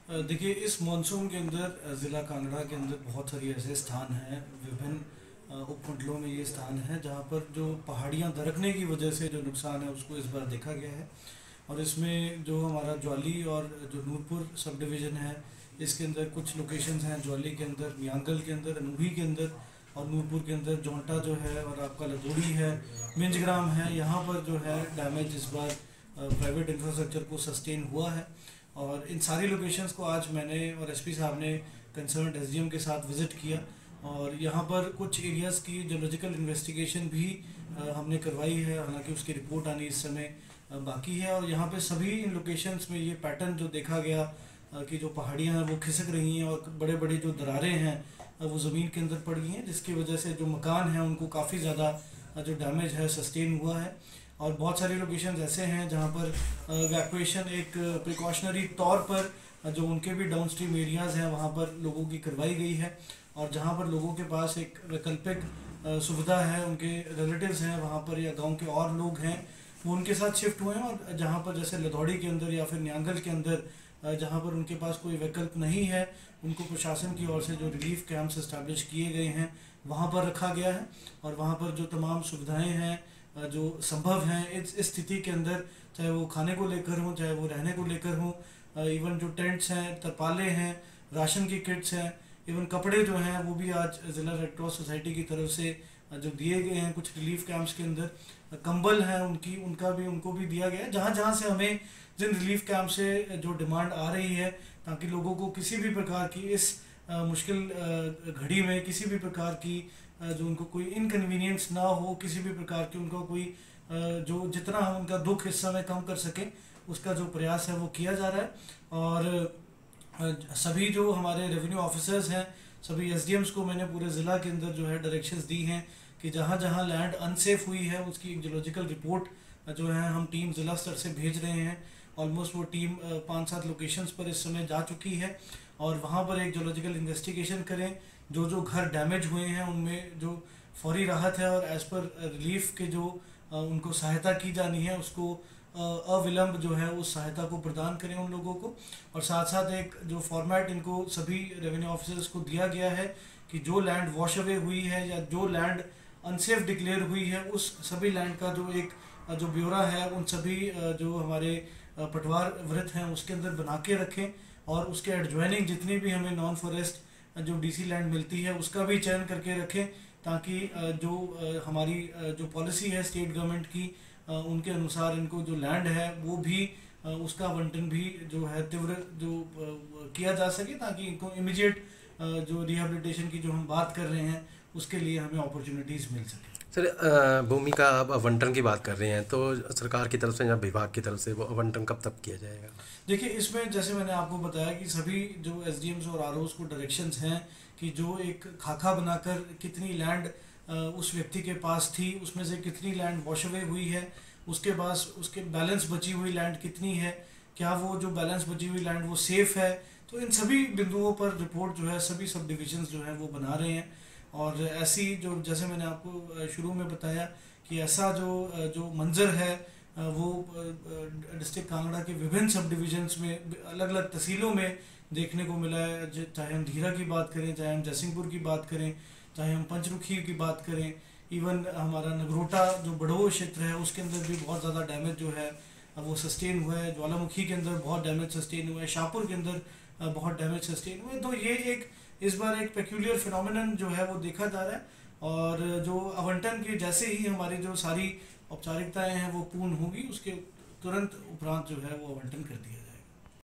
देखिए, इस मानसून के अंदर ज़िला कांगड़ा के अंदर बहुत सारी ऐसे स्थान हैं, विभिन्न उपमंडलों में ये स्थान है जहाँ पर जो पहाड़ियाँ दरकने की वजह से जो नुकसान है उसको इस बार देखा गया है। और इसमें जो हमारा ज्वाली और जो नूरपुर सब डिवीज़न है, इसके अंदर कुछ लोकेशंस हैं। ज्वाली के अंदर, मियांगल के अंदर, अनूही के अंदर और नूरपुर के अंदर जोंटा जो है, और आपका लदोड़ी है, मिंजग्राम है। यहाँ पर जो है डैमेज इस बार प्राइवेट इंफ्रास्ट्रक्चर को सस्टेन हुआ है। और इन सारी लोकेशंस को आज मैंने और एसपी साहब ने कंसर्न एसडीएम के साथ विज़िट किया, और यहाँ पर कुछ एरियाज़ की जोलॉजिकल इन्वेस्टिगेशन भी हमने करवाई है। हालांकि उसकी रिपोर्ट आनी इस समय बाकी है। और यहाँ पे सभी इन लोकेशंस में ये पैटर्न जो देखा गया कि जो पहाड़ियाँ हैं वो खिसक रही हैं और बड़े बड़े जो दरारें हैं वो ज़मीन के अंदर पड़ गई हैं, जिसकी वजह से जो मकान हैं उनको काफ़ी ज़्यादा जो डैमेज है सस्टेन हुआ है। और बहुत सारी लोकेशंस ऐसे हैं जहाँ पर वैक्यूएशन एक प्रिकॉशनरी तौर पर जो उनके भी डाउन स्ट्रीम एरियाज़ हैं वहाँ पर लोगों की करवाई गई है। और जहाँ पर लोगों के पास एक वैकल्पिक सुविधा है, उनके रिलेटिव्स हैं वहाँ पर या गांव के और लोग हैं, वो उनके साथ शिफ्ट हुए हैं। और जहाँ पर जैसे लदौड़ी के अंदर या फिर न्यांगल के अंदर जहाँ पर उनके पास कोई विकल्प नहीं है, उनको प्रशासन की ओर से जो रिलीफ कैंप्स इस्टेब्लिश किए गए हैं वहाँ पर रखा गया है। और वहाँ पर जो तमाम सुविधाएं हैं जो संभव हैं इस स्थिति के अंदर, चाहे वो खाने को लेकर हों, चाहे वो रहने को लेकर हों, इवन जो टेंट्स हैं, तरपाले हैं, राशन की किट्स हैं, इवन कपड़े जो हैं वो भी आज ज़िला रेड क्रॉस सोसाइटी की तरफ से जो दिए गए हैं कुछ रिलीफ कैंप्स के अंदर। कंबल हैं उनको भी दिया गया है। जहाँ जहाँ से हमें जिन रिलीफ कैंप से जो डिमांड आ रही है, ताकि लोगों को किसी भी प्रकार की इस मुश्किल घड़ी में किसी भी प्रकार की जो उनको कोई इनकन्वीनियंस ना हो, किसी भी प्रकार की उनको कोई जो जितना हम उनका दुख इस समय कम कर सकें उसका जो प्रयास है वो किया जा रहा है। और सभी जो हमारे रेवेन्यू ऑफिसर्स हैं, सभी एसडीएम्स को मैंने पूरे ज़िला के अंदर जो है डायरेक्शंस दी हैं कि जहाँ जहाँ लैंड अनसेफ हुई है उसकी जियोलॉजिकल रिपोर्ट जो है हम टीम ज़िला स्तर से भेज रहे हैं। ऑलमोस्ट वो टीम 5-7 लोकेशंस पर इस समय जा चुकी है और वहाँ पर एक जियोलॉजिकल इन्वेस्टिगेशन करें। जो जो घर डैमेज हुए हैं उनमें जो फौरी राहत है और एज़ पर रिलीफ के जो उनको सहायता की जानी है उसको अविलंब जो है उस सहायता को प्रदान करें उन लोगों को। और साथ साथ एक जो फॉर्मेट इनको सभी रेवेन्यू ऑफिसर्स को दिया गया है कि जो लैंड वॉश अवे हुई है या जो लैंड अनसेफ डिक्लेयर हुई है उस सभी लैंड का जो एक जो ब्यौरा है उन सभी जो हमारे पटवार वृत्त हैं उसके अंदर बना के रखें। और उसके एडजॉइनिंग जितनी भी हमें नॉन फॉरेस्ट जो डीसी लैंड मिलती है उसका भी चयन करके रखें, ताकि जो हमारी जो पॉलिसी है स्टेट गवर्नमेंट की उनके अनुसार इनको जो लैंड है वो भी उसका आवंटन भी जो है तीव्र जो किया जा सके, ताकि इनको इमीडिएट जो रिहेबिलिटेशन की जो हम बात कर रहे हैं उसके लिए हमें अपॉर्चुनिटीज़ मिल सके। सर, भूमि का आप आवंटन की बात कर रहे हैं तो सरकार की तरफ से या विभाग की तरफ से वो आवंटन कब तक किया जाएगा? देखिए, इसमें जैसे मैंने आपको बताया कि सभी जो एसडीएम्स और आरओस को डायरेक्शंस हैं कि जो एक खाका बनाकर कितनी लैंड उस व्यक्ति के पास थी, उसमें से कितनी लैंड वॉश अवे हुई है, उसके पास उसके बैलेंस बची हुई लैंड कितनी है, क्या वो जो बैलेंस बची हुई लैंड वो सेफ़ है। तो इन सभी बिंदुओं पर रिपोर्ट जो है सभी सब डिविजन्स जो है वो बना रहे हैं। और ऐसी जो जैसे मैंने आपको शुरू में बताया कि ऐसा जो जो मंजर है वो डिस्ट्रिक्ट कांगड़ा के विभिन्न सब डिविजन्स में अलग अलग तहसीलों में देखने को मिला है। चाहे हम धीरा की बात करें, चाहे हम जयसिंहपुर की बात करें, चाहे हम पंचरुखी की बात करें, इवन हमारा नगरोटा जो बड़ोह क्षेत्र है उसके अंदर भी बहुत ज़्यादा डैमेज जो है वो सस्टेन हुआ है। ज्वालामुखी के अंदर बहुत डैमेज सस्टेन हुआ है, शाहपुर के अंदर बहुत डैमेज सस्टेन हुआ है। तो ये एक इस बार एक पेक्यूलियर फिनोमिनन जो है वो देखा जा रहा है। और जो आवंटन की जैसे ही हमारी जो सारी औपचारिकताएं हैं वो पूर्ण होगी उसके तुरंत उपरांत जो है वो आवंटन कर दिया जाएगा।